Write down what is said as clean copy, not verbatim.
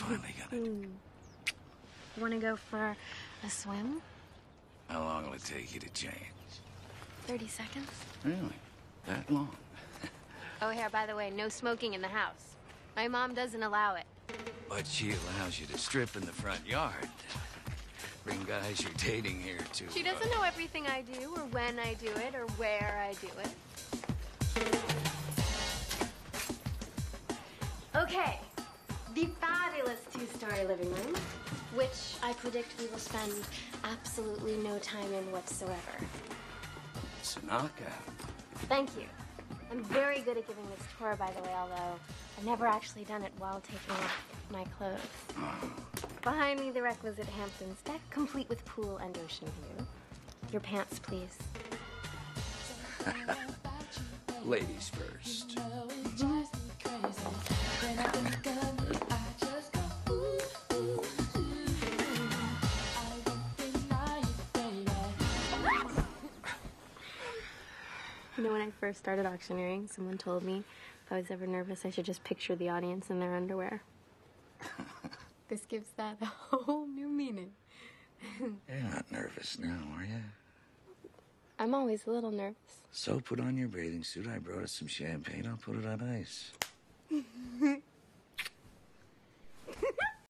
finally gonna do. Want to go for a swim? How long will it take you to change? 30 seconds. Really? That long? Oh, here, by the way, no smoking in the house. My mom doesn't allow it. But she allows you to strip in the front yard. Bring guys you're dating here to... She doesn't know everything I do, or when I do it, or where I do it. Okay, the fabulous two-story living room, which I predict we will spend absolutely no time in whatsoever. Tanaka. Thank you. I'm very good at giving this tour, by the way, although I've never actually done it while taking off my clothes. Behind me, the requisite Hamptons deck, complete with pool and ocean view. Your pants, please. Ladies first. You know, when I first started auctioneering, someone told me if I was ever nervous, I should just picture the audience in their underwear. This gives that a whole new meaning. You're not nervous now, are you? I'm always a little nervous. So put on your bathing suit. I brought us some champagne. I'll put it on ice.